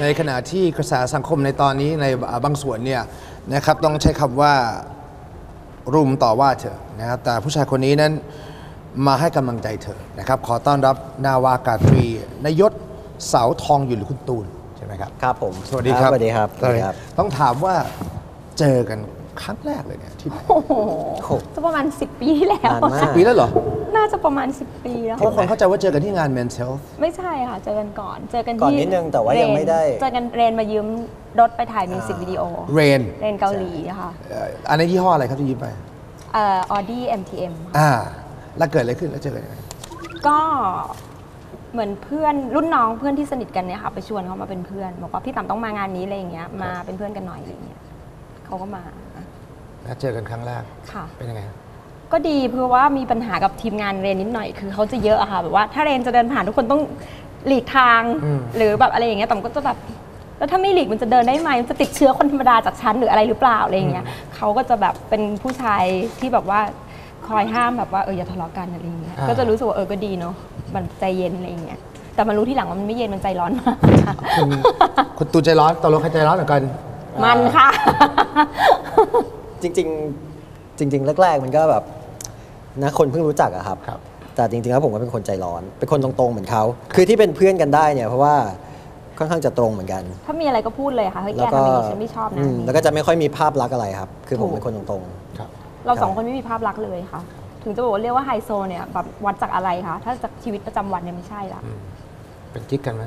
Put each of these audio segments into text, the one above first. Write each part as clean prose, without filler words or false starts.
ขณะที่กระแสสังคมในตอนนี้ในบางส่วนเนี่ยนะครับต้องใช้คำว่ารุมต่อว่าเธอนะครับแต่ผู้ชายคนนี้นั้นมาให้กำลังใจเธอนะครับขอต้อนรับนาวากาตรีนยศเสาทองอยู่หรือคุณตูนใช่ไหมครับครับผมสวัสดีครับสวัสดีครับต้องถามว่าเจอกันครั้งแรกเลยเนี่ยที่ไหนโอ้โหจะประมาณ10 ปีที่แล้ว 10 ปีแล้วเหรอน่าจะประมาณ10 ปีแล้วเพราะคนเข้าใจว่าเจอกันที่งาน Men's Health ไม่ใช่ค่ะเจอกันก่อนนิดนึงแต่ว่ายังไม่ได้เจอกันเรนมายืมรถไปถ่ายมิวสิกวิดีโอเรนเกาหลีค่ะอันนี้ยี่ห้ออะไรครับที่ยืมไป Audi MTM แล้วเกิดอะไรขึ้นแล้วเจอกันยังไงก็เหมือนเพื่อนรุ่นน้องเพื่อนที่สนิทกันเนี่ยค่ะไปชวนเขามาเป็นเพื่อนบอกว่าพี่ต่ำต้องมางานนี้อะไรอย่างเงี้ยมาเป็นเพื่อนกันหน่อยอะไรอย่างเงี้ยเขาก็มาแล้วเจอกันครั้งแรกค่ะเป็นยังไงก็ดีเพราะว่ามีปัญหากับทีมงานเรนนิดหน่อยคือเขาจะเยอะอะค่ะแบบว่าถ้าเรนจะเดินผ่านทุกคนต้องหลีกทางหรือแบบอะไรอย่างเงี้ยต่ำก็จะแบบแล้วถ้าไม่หลีกมันจะเดินได้ไหมมันจะติดเชื้อคนธรรมดาจากชั้นหรืออะไรหรือเปล่าอะไรอย่างเงี้ยเขาก็จะแบบเป็นผู้ชายที่แบบว่าคอยห้ามแบบว่าอย่าทะเลาะกันอะไรอย่างเงี้ยก็จะรู้สึกว่าก็ดีเนาะมันใจเย็นอะไรอย่างเงี้ยแต่มารู้ที่หลังว่ามันไม่เย็นมันใจร้อนมากคุณตูนใจร้อนตกลงใครใจร้อนเหมือนกันมันค่ะจริงแรกๆมันก็แบบนะคนเพิ่งรู้จักอะครับแต่จริงๆแล้วผมก็เป็นคนใจร้อนเป็นคนตรงๆเหมือนเขาคือที่เป็นเพื่อนกันได้เนี่ยเพราะว่าค่อนข้างจะตรงเหมือนกันถ้ามีอะไรก็พูดเลยค่ะเฮ้ยแกทำอย่างนี้ฉันไม่ชอบนะแล้วก็จะไม่ค่อยมีภาพลักษณ์อะไรครับคือผมเป็นคนตรงๆเรา2 คนไม่มีภาพลักษณ์เลยค่ะถึงจะบอกว่าเรียกว่าไฮโซเนี่ยแบบวัดจากอะไรคะถ้าจากชีวิตประจำวันเนี่ยไม่ใช่ละเป็นกิ๊กกันไหม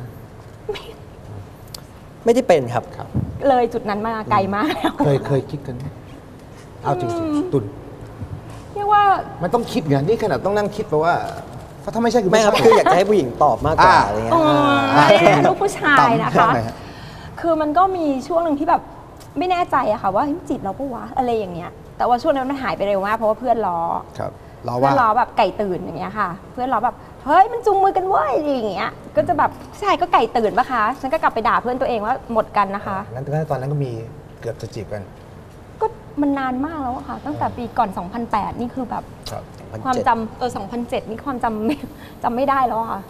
ไม่ได้เป็นครับเลยจุดนั้นมาไกลมากแล้วเคยกิ๊กกันเอาจริงๆตุนเรียกว่ามันต้องคิดไงนี่ขนาดต้องนั่งคิดแปลว่าถ้าไม่ใช่คือไม่ครับคืออยากจะให้ผู้หญิงตอบมากกว่าอะไรเงี้ยลูกผู้ชายนะคะคือมันก็มีช่วงหนึ่งที่แบบไม่แน่ใจอะค่ะว่าจิตเราปะวะอะไรอย่างเงี้ยแต่ว่าช่วงนั้นมันหายไปเร็วมากเพราะว่าเพื่อนล้อเพื่อนล้อแบบไก่ตื่นอย่างเงี้ยค่ะเพื่อนล้อแบบเฮ้ยมันจุงมือกันเว้ยอย่างเงี้ยก็จะแบบใช่ก็ไก่ตื่นปะคะฉันก็กลับไปด่าเพื่อนตัวเองว่าหมดกันนะคะนั้นตอนนั้นก็มีเกือบจะจีบกันก็มันนานมากแล้วค่ะตั้งแต่ปีก่อน2008นี่คือแบบความจำ2007นี่ความจำไม่ได้แล้วค่ะ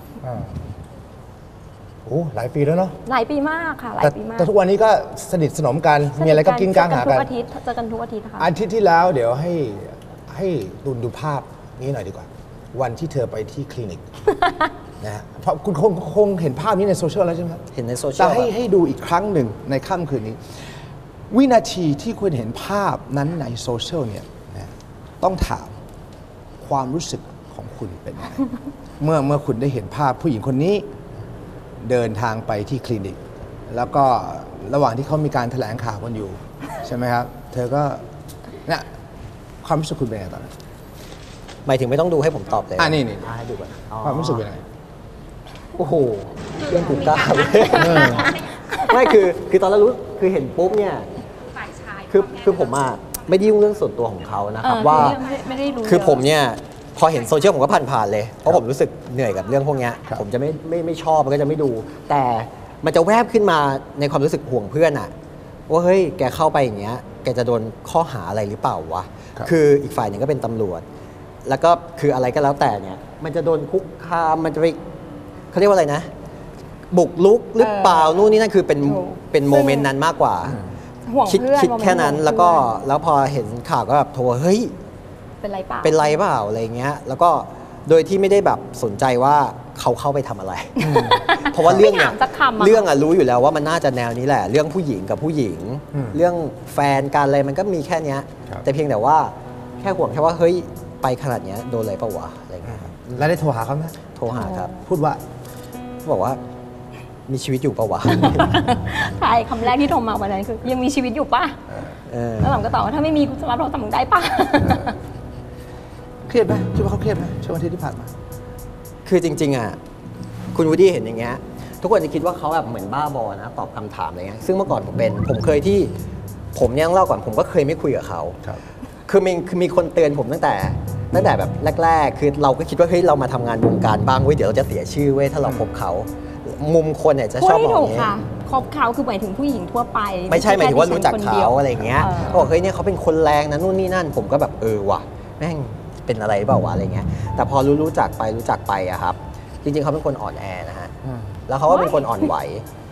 โอ้หลายปีแล้วเนาะหลายปีมากค่ะหลายปีมากแต่ทุกวันนี้ก็สนิทสนมกันมีอะไรก็กินกลางหากันทุกอาทิตย์เจอกันทุกอาทิตย์ค่ะอาทิตย์ที่แล้วเดี๋ยวให้ดูภาพนี้หน่อยดีกว่าวันที่เธอไปที่คลินิกนะเพราะคุณคงเห็นภาพนี้ในโซเชียลแล้วใช่ไหมเห็นในโซเชียลแต่ให้ดูอีกครั้งหนึ่งในค่ำคืนนี้วินาทีที่คุณเห็นภาพนั้นในโซเชียลเนี่ยต้องถามความรู้สึกของคุณเป็นยังไงเมื่อคุณได้เห็นภาพผู้หญิงคนนี้เดินทางไปที่คลินิกแล้วก็ระหว่างที่เขามีการแถลงข่าวกันอยู่ใช่ไหมครับเธอก็เนี่ยความรู้สึกคุณเป็นยังไงตอนนั้นหมายถึงไม่ต้องดูให้ผมตอบเลยนี่ให้ดูก่อนความรู้สึกเป็นยังไงโอ้โหเรื่องกูกล้าไม่คือตอนแรกรู้คือเห็นปุ๊บเนี่ยคือผมไม่ได้ยุ่งเรื่องส่วนตัวของเขานะครับว่าคือผมเนี่ยพอเห็นโซเชียลผมก็ผ่านเลยเพราะผมรู้สึกเหนื่อยกับเรื่องพวกนี้ผมจะไม่ชอบมันก็จะไม่ดูแต่มันจะแวบขึ้นมาในความรู้สึกห่วงเพื่อนอะว่าเฮ้ยแกเข้าไปอย่างเงี้ยแกจะโดนข้อหาอะไรหรือเปล่าวะคืออีกฝ่ายหนึ่งก็เป็นตำรวจแล้วก็คืออะไรก็แล้วแต่เนี่ยมันจะโดนคุกคามมันจะไปเขาเรียกว่าอะไรนะบุกลุกหรือเปล่านู่นนี่นั่นคือเป็นโมเมนต์นั้นมากกว่าคิดแค่นั้นแล้วพอเห็นข่าวก็แบบโทรเฮ้ยเป็นไรเปล่าอะไรเงี้ยแล้วก็โดยที่ไม่ได้แบบสนใจว่าเขาเข้าไปทำอะไรเพราะว่าเรื่องรู้อยู่แล้วว่ามันน่าจะแนวนี้แหละเรื่องผู้หญิงกับผู้หญิงเรื่องแฟนกันอะไรมันก็มีแค่นี้แต่เพียงแต่ว่าแค่ห่วงแค่ว่าเฮ้ยไปขนาดนี้โดนอะไรเปล่าวะอะไรเงี้ยแล้วได้โทรหาเขาไหมโทรหาครับพูดว่าบอกว่ามีชีวิตอยู่ปะวะใช่คำแรกที่โทรมาวันนั้นคือยังมีชีวิตอยู่ป่ะแล้วหลังก็ตอบว่าถ้าไม่มีคุณจะรับโทรศัพท์มึงได้ป่ะเครียดไหมคิดว่าเขาเครียดไหมช่วงอาทิตย์ที่ผ่านมาคือจริงๆอ่ะคุณวูดดี้เห็นอย่างเงี้ยทุกคนจะคิดว่าเขาแบบเหมือนบ้าบอนะตอบคำถามอะไรเงี้ยซึ่งเมื่อก่อนผมเคยที่ผมเนี่ยต้องเล่าก่อนผมก็เคยไม่คุยกับเขาคือมีคนเตือนผมตั้งแต่แบบแรกๆคือเราก็คิดว่าเฮ้ยเรามาทำงานวงการบ้างเว้ยเดี๋ยวเราจะเสียชื่อเว้ยถ้าเราคบเขามุมคนเนี่ยจะชอบมองอย่างนี้คบเขาคือหมายถึงผู้หญิงทั่วไปไม่ใช่หมายถึงว่ารู้จักเขาอะไรเงี้ยบอกเฮ้ยเนี่ยเขาเป็นคนแรงนะนู่นนี่นั่นผมก็แบบว่ะแม่งเป็นอะไรเปล่าวะอะไรเงี้ยแต่พอรู้จักไปอะครับจริงๆเขาเป็นคนอ่อนแอนะฮะแล้วเขาก็เป็นคนอ่อนไหว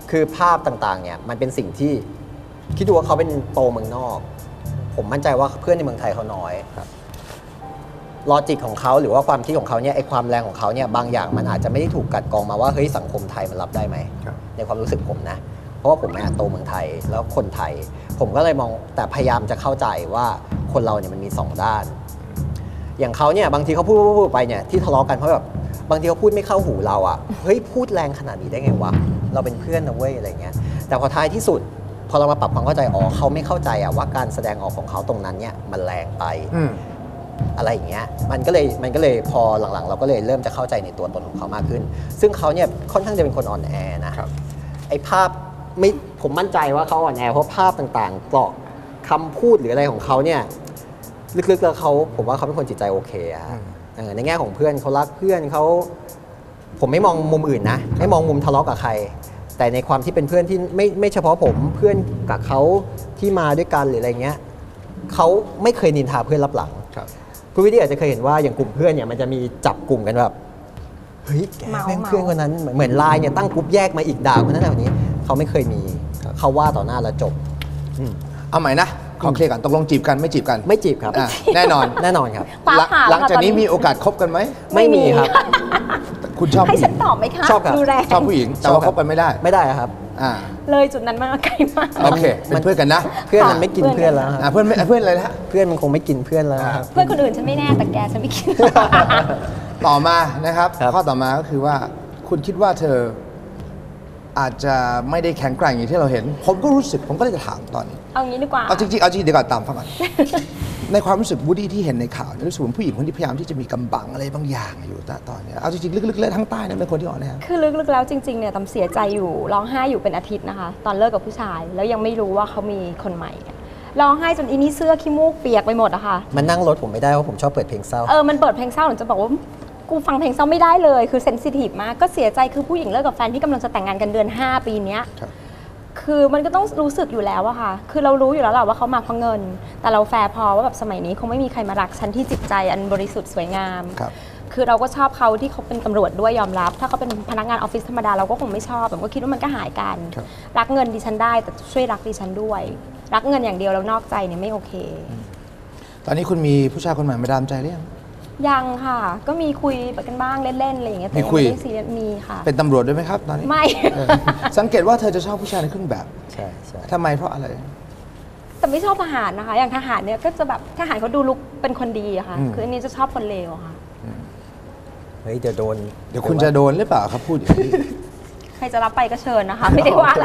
คือภาพต่างๆเนี่ยมันเป็นสิ่งที่คิดดูว่าเขาเป็นโตเมืองนอก ผมมั่นใจว่าเพื่อนในเมืองไทยเขาน้อยลอจิกของเขาหรือว่าความคิดของเขาเนี่ยไอความแรงของเขาเนี่ยบางอย่างมันอาจจะไม่ได้ถูกกัดกรองมาว่าเฮ้ยสังคมไทยมันรับได้ไหมในความรู้สึกผมนะเพราะว่าผมโตเมืองไทยแล้วคนไทยผมก็เลยมองแต่พยายามจะเข้าใจว่าคนเราเนี่ยมันมี2ด้านอย่างเขาเนี่ยบางทีเขาพูดไปเนี่ยที่ทะเลาะกันเพราะแบบบางทีเขาพูดไม่เข้าหูเราอ่ะเฮ้ยพูดแรงขนาดนี้ได้ไงวะเราเป็นเพื่อนนะเว้ยอะไรเงี้ยแต่พอท้ายที่สุดพอเรามาปรับความเข้าใจเขาไม่เข้าใจอ่ะว่าการแสดงออกของเขาตรงนั้นเนี่ยมันแรงไปอะไรอย่างเงี้ยมันก็เลยพอหลังๆเราก็เลยเริ่มจะเข้าใจในตัวตนของเขามากขึ้นซึ่งเขาเนี่ยค่อนข้างจะเป็นคนอ่อนแอนะไอ้ภาพไม่ผมมั่นใจว่าเขาอ่อนแอเพราะภาพต่างๆกรอกคำพูดหรืออะไรของเขาเนี่ยลึกๆแล้วผมว่าเขาเป็นคนจิตใจโอเคอะในแง่ของเพื่อนเขารักเพื่อนเขาผมไม่มองมุมอื่นนะไม่มองมุมทะเลาะกับใครแต่ในความที่เป็นเพื่อนที่ไม่เฉพาะผมเพื่อนกับเขาที่มาด้วยกันหรืออะไรเงี้ยเขาไม่เคยนินทาเพื่อนรับหลังคุณวิทย์อาจจะเคยเห็นว่าอย่างกลุ่มเพื่อนเนี่ยมันจะมีจับกลุ่มกันแบบเฮ้ยแกแม่งเพื่อนคนนั้นเหมือนไลน์เนี่ยตั้งกลุ่มแยกมาอีกด่าคนนั้นแบบนี้เขาไม่เคยมีเขาว่าต่อหน้าแล้วจบเอาใหม่นะขอเคลียร์กันตกลงจีบกันไม่จีบกันไม่จีบครับแน่นอนแน่นอนครับหลังจากนี้มีโอกาสคบกันไหมไม่มีครับคุณชอบให้ฉันตอบไหมคะชอบครับชอบผู้หญิงแต่ว่าคบกันไม่ได้ครับเลยจุดนั้นมาไกลมากโอเคเป็นเพื่อนกันนะเพื่อนมันไม่กินเพื่อนแล้วเพื่อนอะไรนะเพื่อนมันคงไม่กินเพื่อนแล้วเพื่อนคนอื่นฉันไม่แน่แต่แกฉันไม่กินต่อมานะครับข้อต่อมาก็คือว่าคุณคิดว่าเธออาจจะไม่ได้แข็งแกร่งอย่างที่เราเห็นผมก็รู้สึกผมก็เลยจะถามตอนนี้เอางี้ดีกว่าเอาจริงเดี๋ยวก่อนตามฟังก่อนในความรู้สึกวูดดี้ที่เห็นในข่าวรู้สึกว่าผู้หญิงคนที่พยายามที่จะมีกำบังอะไรบางอย่างอยู่ตอนนี้เอาจริงๆลึกๆเลยทั้งใต้นั้นเป็นคนที่อ่อนแอคือลึกๆแล้วจริงๆเนี่ยตำเสียใจอยู่ร้องไห้อยู่เป็นอาทิตย์นะคะตอนเลิกกับผู้ชายแล้วยังไม่รู้ว่าเขามีคนใหม่ร้องไห้จนอีนี่เสื้อขี้มูกเปียกไปหมดอะค่ะมันนั่งรถผมไม่ได้เพราะผมชอบเปิดเพลงเศร้ามันเปิดเพลงเศร้าหนูจะบอกว่ากูฟังเพลงเศร้าไม่ได้เลยคือเซนซิทีฟมากก็เสียใจคือผู้หญิงเลิกกับแฟนที่กำลังจะแต่งงานกันเดือน5ปีนี้คือมันก็ต้องรู้สึกอยู่แล้วอะค่ะคือเรารู้อยู่แล้วแหละว่าเขามาเพราะเงินแต่เราแฟร์พอว่าแบบสมัยนี้คงไม่มีใครมารักฉันที่จิตใจอันบริสุทธิ์สวยงามคือเราก็ชอบเขาที่เขาเป็นตำรวจด้วยยอมรับถ้าเขาเป็นพนักงานออฟฟิศธรรมดาเราก็คงไม่ชอบผมก็คิดว่ามันก็หายกันรักเงินดิฉันได้แต่ช่วยรักดิฉันด้วยรักเงินอย่างเดียวแล้วนอกใจเนี่ยไม่โอเคตอนนี้คุณมีผู้ชายคนใหม่มาดามใจหรือยังค่ะก็มีคุยกันบ้างเล่นๆอะไรอย่างเงี้ยแต่ไม่ได้ซีเรียสมีค่ะเป็นตำรวจด้วยไหมครับตอนนี้ไม่สังเกตว่าเธอจะชอบผู้ชายในเครื่องแบบใช่ทำไมเพราะอะไรแต่ไม่ชอบทหารนะคะอย่างทหารเนี่ยก็จะแบบทหารเขาดูลุกเป็นคนดีอะค่ะคืออันนี้จะชอบคนเลวค่ะเฮ้ยเดี๋ยวคุณจะโดนหรือเปล่าครับพูดอย่างนี้ใครจะรับไปก็เชิญนะคะไม่ได้ว่าอะไร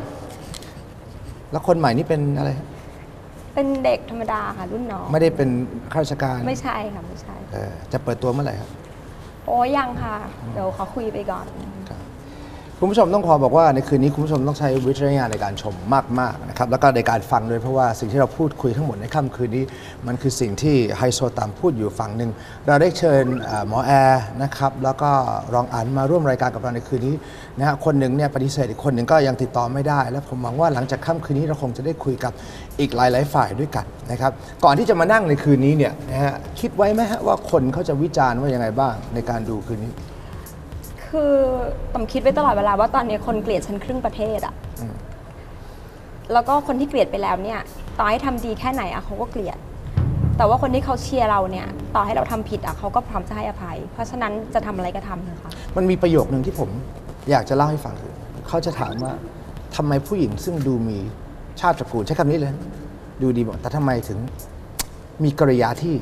แล้วคนใหม่นี่เป็นอะไรเป็นเด็กธรรมดาค่ะรุ่นน้องไม่ได้เป็นข้าราชการไม่ใช่ค่ะไม่ใช่จะเปิดตัวเมื่อไหร่ครับโอ้ยังค่ะเดี๋ยวขอคุยไปก่อนคุณผู้ชมต้องขอบอกว่าในคืนนี้คุณผู้ชมต้องใช้วิจารณญาณในการชมมากๆนะครับแล้วก็ในการฟังด้วยเพราะว่าสิ่งที่เราพูดคุยทั้งหมดในค่ำคืนนี้มันคือสิ่งที่ไฮโซตามพูดอยู่ฝั่งหนึ่งเราได้เชิญหมอแอร์นะครับแล้วก็รองอันมาร่วมรายการกับเราในคืนนี้นะฮะคนหนึ่งเนี่ยปฏิเสธอีกคนหนึ่งก็ยังติดต่อไม่ได้และผมหวังว่าหลังจากค่ำคืนนี้เราคงจะได้คุยกับอีกหลายๆฝ่ายด้วยกันนะครับก่อนที่จะมานั่งในคืนนี้เนี่ยนะฮะคิดไว้ไหมฮะว่าคนเขาจะวิจารณ์ว่ายังไงบ้างในการดูคืนนี้คือต่ำคิดไว้ตลอดเวลาว่าตอนนี้คนเกลียดฉันครึ่งประเทศอะแล้วก็คนที่เกลียดไปแล้วเนี่ยต่อให้ทำดีแค่ไหนอะเขาก็เกลียดแต่ว่าคนที่เขาเชียร์เราเนี่ยต่อให้เราทำผิดอะเขาก็พร้อมจะให้อภัยเพราะฉะนั้นจะทำอะไรก็ทำเถอะค่ะมันมีประโยคนึงที่ผมอยากจะเล่าให้ฟังคือเขาจะถามว่าทำไมผู้หญิงซึ่งดูมีชาติตระกูลใช้คำนี้เลยดูดีหมดแต่ทำไมถึงมีกริยาที่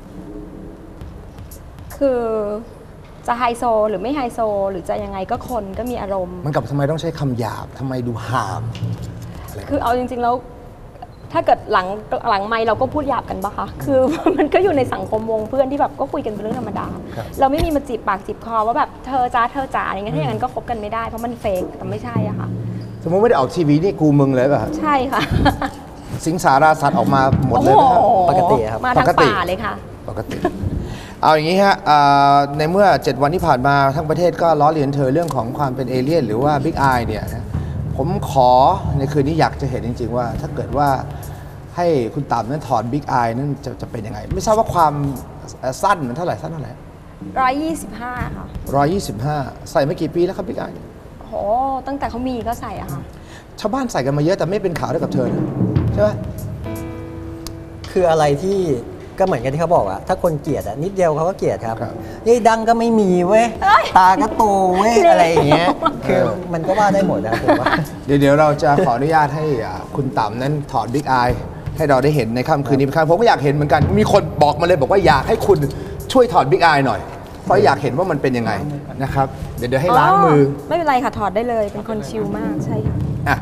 คือจะไฮโซหรือไม่ไฮโซหรือจะยังไงก็คนก็มีอารมณ์มันกับทำไมต้องใช้คำหยาบทำไมดูหามคือเอาจริงๆแล้วถ้าเกิดหลังไมค์เราก็พูดหยาบกันปะคะคือมันก็อยู่ในสังคมวงเพื่อนที่แบบก็คุยกันเป็นเรื่องธรรมดาเราไม่มีมาจีบปากจีบคอว่าแบบเธอจ้าอะไรเงี้ยถ้าอย่างนั้นก็คบกันไม่ได้เพราะมันเฟกแต่ไม่ใช่อะค่ะสมมติไม่ได้ออกทีวีนี่กูมึงเลยป่ะใช่ค่ะสิงสาราสัตว์ออกมาหมดเลยนะครับปกติครับมาทั้งป่าเลยค่ะปกติเอาอย่างนี้ฮะในเมื่อ7วันที่ผ่านมาทั้งประเทศก็ล้อเลียนเธอเรื่องของความเป็นเอเลี่ยนหรือว่าบิ๊กไอเนี่ยนะผมขอในคืนนี้อยากจะเห็นจริงๆว่าถ้าเกิดว่าให้คุณตามนั้นถอดบิ๊กไอนั่นจะเป็นยังไงไม่ทราบว่าความสั้นมันเท่าไหร่125 ค่ะ 125ใส่มากี่ปีแล้วครับบิ๊กไอโโหตั้งแต่เขามีก็ใส่อะค่ะชาวบ้านใส่กันมาเยอะแต่ไม่เป็นข่าวเท่ากับเธอนะใช่ไหมคืออะไรที่ก็เหมือนกันที่เขาบอกอะถ้าคนเกลียดอะนิดเดียวเขาก็เกลียดครับครับนี่ดังก็ไม่มีเว้ยตาก็โตเว้ยอะไรอย่างเงี้ยคือมันก็ว่าได้หมดนะผมว่าเดี๋ยวเราจะขออนุญาตให้คุณต่ำนั้นถอดบิ๊กอายให้เราได้เห็นในค่ำคืนนี้เป็นครั้งผมก็อยากเห็นเหมือนกันมีคนบอกมาเลยบอกว่าอยากให้คุณช่วยถอดบิ๊กอายหน่อยเพราะอยากเห็นว่ามันเป็นยังไงนะครับเดี๋ยวให้ล้างมือไม่เป็นไรค่ะถอดได้เลยเป็นคนชิลมากใช่ค่ะอ่ะ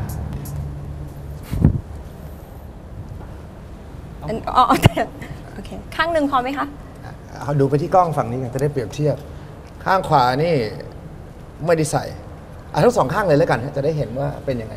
อ๋อแต่โอเคข้างหนึ่งพอไหมคะเอาดูไปที่กล้องฝั่งนี้กันจะได้เปรียบเทียบ ข้างขวานี่ไม่ได้ใส่ทั้งสองข้างเลยแล้วกันจะได้เห็นว่าเป็นยังไง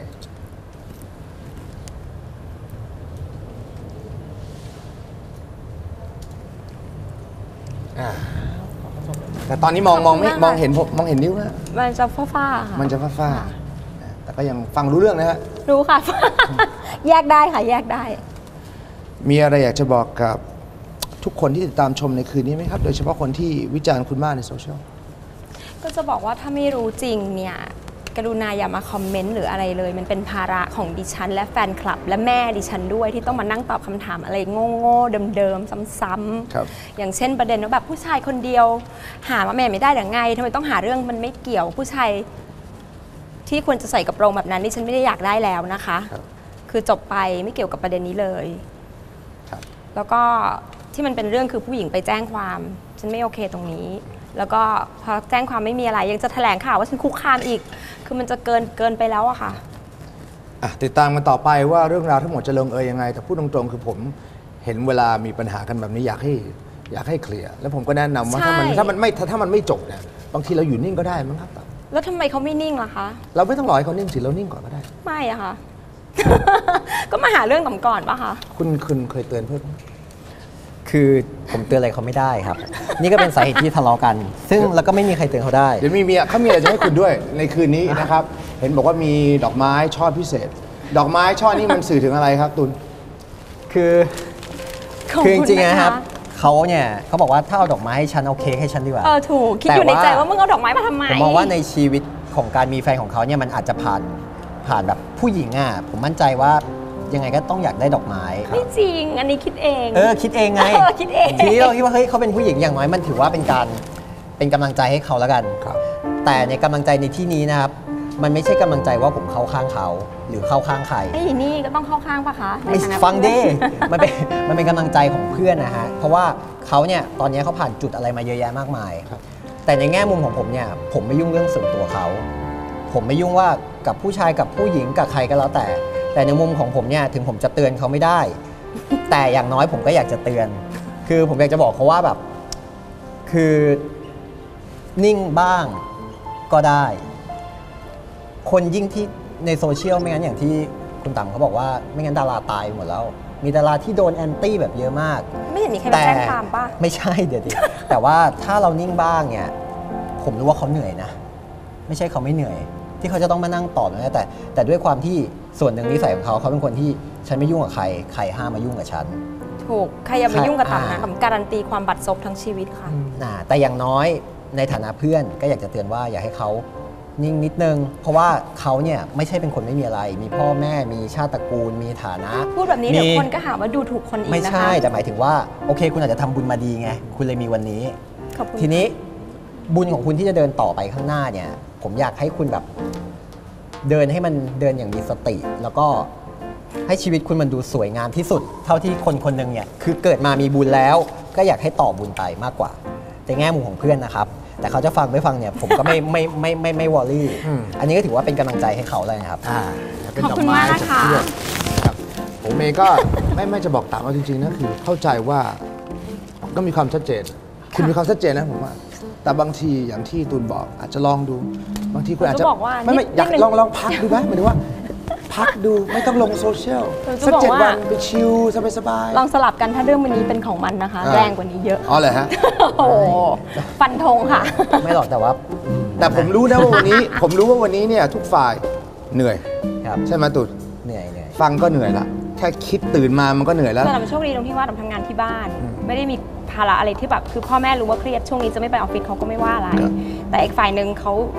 แต่ตอนนี้มองไม่ขอบคุณมากมองเห็นผมมองเห็นนิ้วนะมันจะฟ้าๆค่ะมันจะฟ้าๆแต่ก็ยังฟังรู้เรื่องนะฮะรู้ค่ะ แยกได้ค่ะแยกได้มีอะไรอยากจะบอกกับทุกคนที่ติดตามชมในคืนนี้ไหมครับ โดยเฉพาะคนที่วิจารณ์คุณมากในโซเชียลก็จะบอกว่าถ้าไม่รู้จริงเนี่ยกรุณาอย่ามาคอมเมนต์หรืออะไรเลย มันเป็นภาระของดิฉันและแฟนคลับ และแม่ดิฉันด้วยที่ต้องมานั่งตอบคำถามอะไรโง่ๆเดิมๆซ้ำครับๆอย่างเช่นประเด็นว่าแบบผู้ชายคนเดียว หามาแม่ไม่ได้หรือไงทำไมต้องหาเรื่องมันไม่เกี่ยวผู้ชายที่ควรจะใส่กระโปรงแบบนั้นดิฉันไม่ได้อยากได้แล้วนะคะครับคือจบไปไม่เกี่ยวกับประเด็นนี้เลยครับแล้วก็ที่มันเป็นเรื่องคือผู้หญิงไปแจ้งความฉันไม่โอเคตรงนี้ แล้วก็พอแจ้งความไม่มีอะไรยังจะแถลงข่าวว่าฉันคุกคามอีก คือมันจะเกินไปแล้วอะค่ะติดตามกันต่อไปว่าเรื่องราวทั้งหมดจะลงเอยยังไง แต่พูดตรงๆคือผมเห็นเวลามีปัญหากันแบบนี้อยากให้เคลียร์แล้วผมก็แนะนำว่าใช่ถ้ามันไม่จบเนี่ยบางทีเราอยู่นิ่งก็ได้มั้งครับแล้วทำไมเขาไม่นิ่งล่ะคะเราไม่ต้องรอให้เขานิ่งสิเรานิ่งก่อนก็ได้ไม่อะค่ะ ก็มาหาเรื่องต่ำก่อนปะคะคุณเคยเตือนเพื่อนคือผมเตือนอะไรเขาไม่ได้ครับ นี่ก็เป็นสาเหตุที่ทะเลาะกัน ซึ่งแล้วก็ไม่มีใครเตือนเขาได้เดี๋ยวเขามีอะไรจะให้คุณด้วยในคืนนี้นะครับ เห็นบอกว่ามีดอกไม้ช่อพิเศษ ดอกไม้ช่อนี้มันสื่อถึงอะไรครับตุลคือขอบคือจคุณริงๆนะคะนะครับเขาเนี่ยเขาบอกว่าถ้าเอาดอกไม้ให้ฉันเอาเค้กให้ฉันดีกว่าถูกคิดอยู่ในใจว่ามึงเอาดอกไม้มาทำไมผมมองว่าในชีวิตของการมีแฟนของเขาเนี่ยมันอาจจะผ่านแบบผู้หญิงอ่ะผมมั่นใจว่ายังไงก็ต้องอยากได้ดอกไม้ไม่จริง อันนี้คิดเองคิดเองไงคิดเองทีนี้เราคิดว่าเฮ้ยเขาเป็นผู้หญิงอย่างน้อยมันถือว่าเป็นกำลังใจให้เขาแล้วกันครับแต่ในกำลังใจในที่นี้นะครับมันไม่ใช่กำลังใจว่าผมเข้าข้างเขาหรือเข้าข้างใครไอ้นี่ก็ต้องเข้าข้างปะคะไม่ในฐานะฟังดิเพื่อนมันเป็นกำลังใจของเพื่อนนะฮะ เพราะว่าเขาเนี่ยตอนนี้เขาผ่านจุดอะไรมาเยอะแยะมากมายครับแต่ในแง่มุมของผมเนี่ยผมไม่ยุ่งเรื่องส่วนตัวเขา ผมไม่ยุ่งว่ากับผู้ชายกับผู้หญิงกับใครก็แล้วแต่ในมุมของผมเนี่ยถึงผมจะเตือนเขาไม่ได้ แต่อย่างน้อยผมก็อยากจะเตือน คือผมอยากจะบอกเขาว่าแบบ คือนิ่งบ้างก็ได้ คนยิ่งที่ในโซเชียลไม่งั้นอย่างที่คุณต่ำเขาบอกว่าไม่งั้นดาราตายหมดแล้ว มีดาราที่โดนแอนตี้แบบเยอะมากไม่เห็นมีใครมาแจ้งความป่ะไม่ใช่เดี๋ยวดิ แต่ว่าถ้าเรานิ่งบ้างเนี่ย ผมรู้ว่าเขาเหนื่อยนะ ไม่ใช่เขาไม่เหนื่อย ที่เขาจะต้องมานั่งตอบนะแต่ด้วยความที่ส่วนหนึ่งนิสัยของเขาเป็นคนที่ฉันไม่ยุ่งกับใครห้ามมายุ่งกับฉันถูก ใครอย่ามายุ่งกับต่ำนะอ่าต่ำการันตีความบัดซบทั้งชีวิตค่ะแต่อย่างน้อยในฐานะเพื่อนก็อยากจะเตือนว่าอย่าให้เขานิ่งนิดนึง เพราะว่าเขาเนี่ยไม่ใช่เป็นคนไม่มีอะไร มีพ่อแม่มีชาติตระกูล มีฐานะพูดแบบนี้เดี๋ยวคนก็หาว่าดูถูกคนอีกไม่นะคะใช่แต่หมายถึงว่าโอเค คุณอาจจะทำบุญมาดีไงคุณเลยมีวันนี้ขอบคุณทีนี้บุญของคุณที่จะเดินต่อไปข้างหน้าเนี่ย ผมอยากให้คุณแบบเดินให้มันเดินอย่างมีสติ แล้วก็ให้ชีวิตคุณมันดูสวยงามที่สุด เท่าที่คนคนหนึ่งเนี่ยคือเกิดมามีบุญแล้ว ก็อยากให้ต่อบุญไปมากกว่าในแง่มุมของเพื่อนนะครับ แต่เขาจะฟังไม่ฟังเนี่ยผมก็ไม่วอรี่ อันนี้ก็ถือว่าเป็นกำลังใจให้เขาเลยนะครับเป็นขอบดอกคุณไม้มากจากค่ะเพื่อนนะครับผมเองก็ ไม่จะบอกตามว่าจริงๆนะคือเข้าใจว่าก็มีความชัดเจน คุณมีความชัดเจนนะผมว่า แต่บางทีอย่างที่ตูนบอกอาจจะลองดู บางทีคุณอาจจะผมจะบอกว่าไม่นิดอยากนึงลองพักดูไหมหมายถึงว่า พักดูไม่ต้องลงโซเชียลผมจะสักบอก 7 ว่าวันไปชิลสบายๆลองสลับกันถ้าเรื่องวันนี้เป็นของมันนะคะอ่าแรงกว่านี้เยอะอ๋อเหรอฮะโอ้โหฟันธงค่ะไม่หรอกแต่ว่าแต่ผมรู้นะว่าวันนี้ ผมรู้ว่าวันนี้เนี่ยทุกฝ่ายเหนื่อยครับใช่ไหมตุดเหนื่อยฟังก็เหนื่อยละแค่คิดตื่นมามันก็เหนื่อยแล้วแต่เราโชคดีตรงที่ว่าเราทำงานที่บ้าน ไม่ได้มีภาระอะไรที่แบบคือพ่อแม่รู้ว่าเครียดช่วงนี้จะไม่ไปออฟฟิศเขาก็ไม่ว่าอะไรครับแต่อีกฝ่ายหนึ่งเขา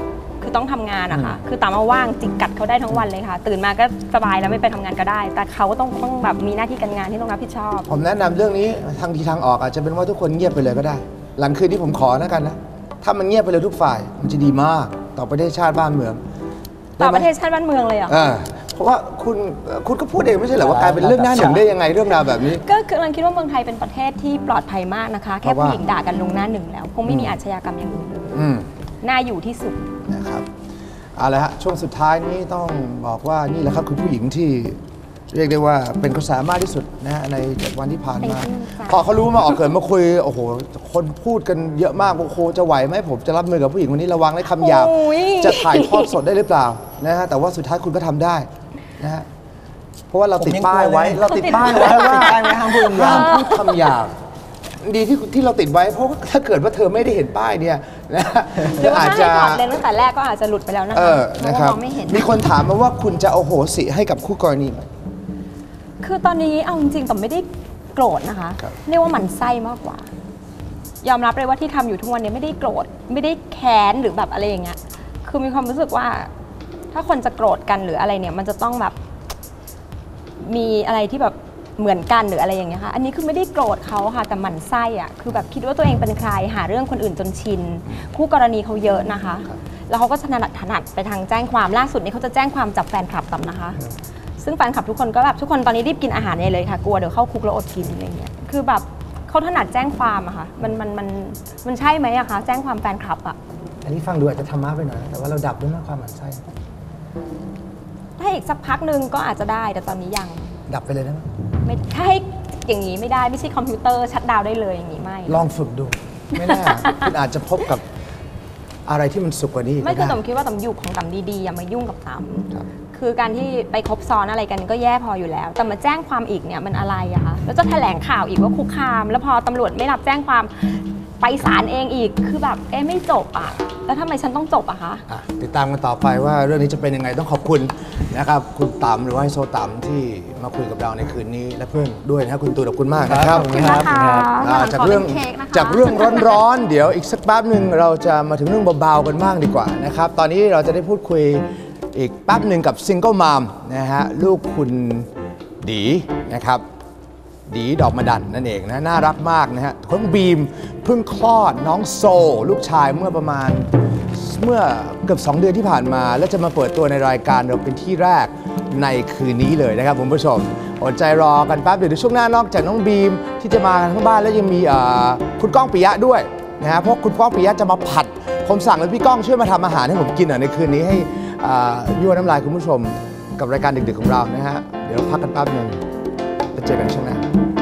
คือต้องทำงานอะค่ะคือตามมาว่างจิกกัดเขาได้ทั้งวันเลยค่ะ ตื่นมาก็สบายแล้วไม่ไปทำงานก็ได้ แต่เขาก็ต้องแบบมีหน้าที่การงานที่ต้องรับผิดชอบผมแนะนำเรื่องนี้ทางทีทางออกอาจจะเป็นว่าทุกคนเงียบไปเลยก็ได้ หลังคืนนี้ผมขอแล้วกันนะถ้ามันเงียบไปเลยทุกฝ่ายมันจะดีมากต่อประเทศชาติบ้านเมืองต่อประเทศชาติบ้านเมืองเลยเหรอเพราะว่าคุณก็พูดเองไม่ใช่เหรอว่ากลายเป็นเรื่องหน้าหนึ่งได้ยังไงเรื่องราวแบบนี้ก็กำลังคิดว่าเมืองไทยเป็นประเทศที่ปลอดภัยมากนะคะ แค่เพราะว่าผู้หญิงด่ากันลงหน้าหนึ่งแล้วคงไม่มีอาชญากรรมอย่างอื่นเลยอืมน่าอยู่ที่สุดนะครับเอาละฮะช่วงสุดท้ายนี้ต้องบอกว่านี่แหละครับคือผู้หญิงที่เรียกได้ว่าเป็นคนสามารถที่สุดนะฮะใน7 วันที่ผ่านมา Thank you ค่ะพอเขารู้มาออกเกิดมาคุยโอ้โหคนพูดกันเยอะมากว่าโอ้โหจะไหวไหมผมจะรับมือกับผู้หญิงคนนี้ระวังในคำหยาบโอ้ยจะถ่ายทอดสดได้หรือเปล่านะฮะแต่ว่าสุดท้ายคุณก็ทำได้นะฮะเพราะว่าเราติดป้ายไว้เราติดป้ายไว้ว่าติดป้ายไว้ห้ามพูดคำหยาบห้ามพูดคำหยาบดีที่เราติดไว้เพราะว่าถ้าเกิดว่าเธอไม่ได้เห็นป้ายเนี่ยนะหรือว่าอาจถ้าจะให้ถอดเลนส์ตั้งแต่แรกก็อาจจะหลุดไปแล้วนะคะเพราะนะว่าครับมองไม่เห็นมีคนถามมาว่าคุณจะโอโหสิให้กับคู่กรณีไหมคือตอนนี้เอาจริงๆแต่ไม่ได้โกรธนะคะครับเรียกว่าหมั่นไส้มากกว่า ยอมรับเลยว่าที่ทำอยู่ทุกวันนี้ไม่ได้โกรธไม่ได้แค้นหรือแบบอะไรอย่างเงี้ยคือมีความรู้สึกว่า ถ้าคนจะโกรธกันหรืออะไรเนี่ย มันจะต้องแบบ มีอะไรที่แบบเหมือนกันหรืออะไรอย่างเงี้ยค่ะอันนี้คือไม่ได้โกรธเขาค่ะแต่หมั่นไส้อะคือแบบคิดว่าตัวเองเป็นใครหาเรื่องคนอื่นจนชินคู่กรณีเขาเยอะนะคะ แล้วเขาก็ถนัดไปทางแจ้งความล่าสุดนี้เขาจะแจ้งความจับแฟนคลับต่ำนะคะ ซึ่งแฟนคลับทุกคนก็แบบทุกคนตอนนี้รีบกินอาหารเลยค่ะกลัวเดี๋ยวเข้าคุกแล้วอดกินอะไรเงี้ยคือแบบเขาถนัดแจ้งความอะค่ะมันใช่ไหมอะคะแจ้งความแฟนคลับอะอันนี้ฟังดูอาจจะธรรมะไปหน่อยนะแต่ว่าเราดับด้วยมากความหมั่นไส้ถ้าอีกสักพักหนึ่งก็อาจจะได้แต่ตอนนี้ยังดับไปเลยได้ไหมไม่ถ้าให้อย่างนี้ไม่ได้ไม่ใช่คอมพิวเตอร์ชัตดาวน์ได้เลยอย่างนี้ไม่ลองฝึกดู ไม่แน่ คุณอาจจะพบกับอะไรที่มันสุขกว่านี้ไม่คือก็ด้ต่ำคิดว่าต่ำอยู่ของต่ำดีๆอย่ามายุ่งกับต่ครับำคือการที่ไปคบซ้อนอะไรกันก็แย่พออยู่แล้ว แต่มาแจ้งความอีกเนี่ยมันอะไรอะคะแล้วจะแถลงข่าวอีกว่าคุกคาม แล้วพอตำรวจไม่รับแจ้งความไปศาลเองอีกคือแบบไม่จบอะแล้วทำไมฉันต้องจบอะคะติดตามกันต่อไปว่าเรื่องนี้จะเป็นยังไงต้องขอบคุณนะครับคุณต๋ำหรือว่าไฮโซต๋ำที่มาคุยกับเราในคืนนี้และเพื่อนด้วยนะครับคุณตูนขอบคุณมากนะครับขอบคุณนะคะจากเรื่องขอเป็นเค้กนะคะจากเรื่องร้อนๆเดี๋ยวอีกสักแป๊บหนึ่งเราจะมาถึงเรื่องเบาๆกันบ้างดีกว่านะครับตอนนี้เราจะได้พูดคุยอีกแป๊บหนึ่งกับซิงเกิลมามนะฮะลูกคุณดีนะครับ ดีดอกมะดันนั่นเองนะน่ารักมากนะฮะคุณบีมเพิ่งคลอดน้องโซลูกชายเมื่อเกือบ2 เดือนที่ผ่านมา แล้วจะมาเปิดตัวในรายการเราเป็นที่แรกในคืนนี้เลยนะครับคุณผู้ชมอดใจรอกันแป๊บเดี๋ยวช่วงหน้านอกจากน้องบีมที่จะมาทั้งบ้านแล้วยังมีคุณก้องปิยะด้วยนะฮะเพราะคุณก้องปิยะจะมาผัดผมสั่งเลยพี่ก้องช่วยมาทำอาหารให้ผมกินหน่อยในคืนนี้ให้ยั่วน้ำลายคุณผู้ชมกับรายการดึกๆของเรานะฮะเดี๋ยวพักกันแป๊บนึงแล้วเจอกันช่วงหน้า